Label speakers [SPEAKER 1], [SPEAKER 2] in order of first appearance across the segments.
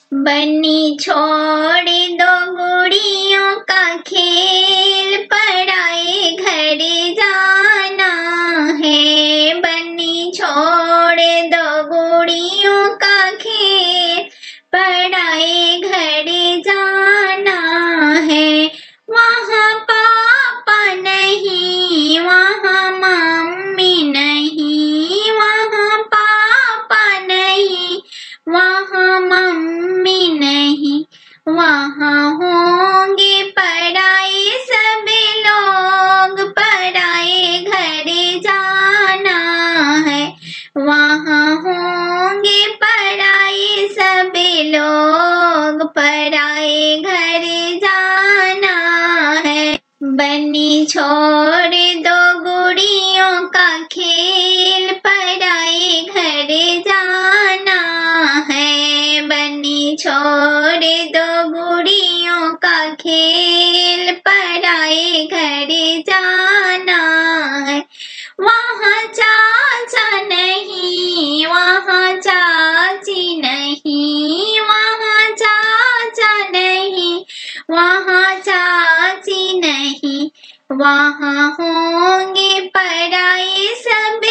[SPEAKER 1] बन्नी छोड़ दो गुड़ियों का खेल, पराए घर जाना है। बन्नी छोड़ दो गुड़ियों का खेल, पराए घर जाना है। वहाँ पापा नहीं, वहाँ मम्मी नहीं, वहाँ पापा नहीं, वहाँ मम्मी नहीं, वहाँ होंगे पराए सब लोग, पराए घर जाना है। वहाँ होंगे पराए सब लोग, पराए घर जाना है। बन्नी छोड़ दो गुड़ियों का खेल, पराए घर जाना है। बन्नी छोड़ दो गुड़ियों का खेल, पराए घर जाना है। वहाँ चाचा नहीं, वहाँ चाची नहीं, वहाँ चाचा नहीं, वहाँ चाची नहीं, वहाँ होंगे पराए सब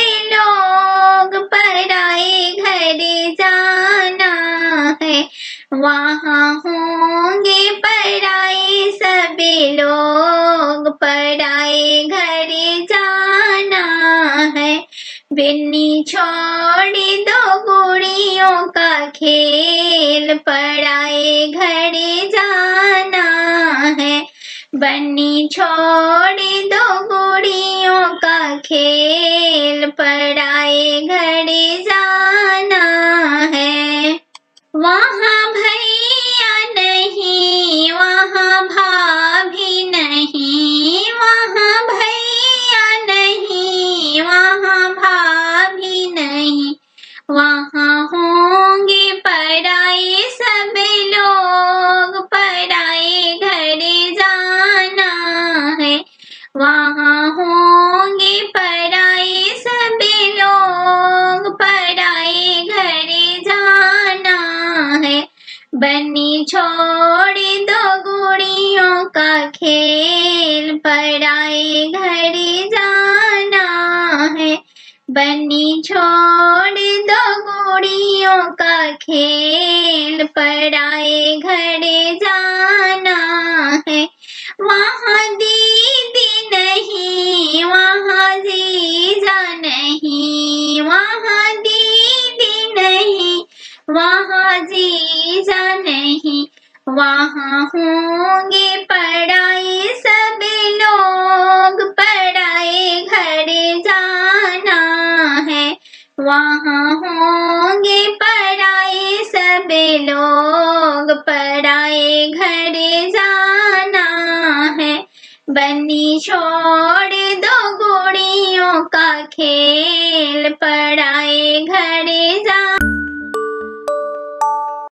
[SPEAKER 1] लोग, पराए घर जाना है। वहाँ होंगे पराए सब लोग, पराए घर जाना है। बन्नी छोड़ दो गुड़ियों का खेल, पराए घर जाना है। बन्नी छोड़ दो गुड़ियों का खेल, पराए घर जाना है। वहाँ भैया नहीं, वहाँ भाभी नहीं, वहाँ भैया नहीं, वहाँ भाभी नहीं, वहाँ होंगे पराए सब लोग, पराए घर जाना है। वहाँ होंगे पराए सब लोग, पराए घर जाना है। बन्नी छोड़ दो गुड़ियों का खेल, पराए घर जाना है। बन्नी छोड़ दो गुड़ियों का खेल, पराए घर जाना है। वहाँ दीदी नहीं, वहाँ जीजा नहीं, वहाँ दीदी नहीं, वहाँ जीजा नहीं, वहाँ होंगे पराए सब लोग, पराए घर जाना है। वहाँ होंगे पराए सब लोग, पराए घर जाना है। बन्नी छोड़ दो गुड़ियों का खेल, पराए घर जाना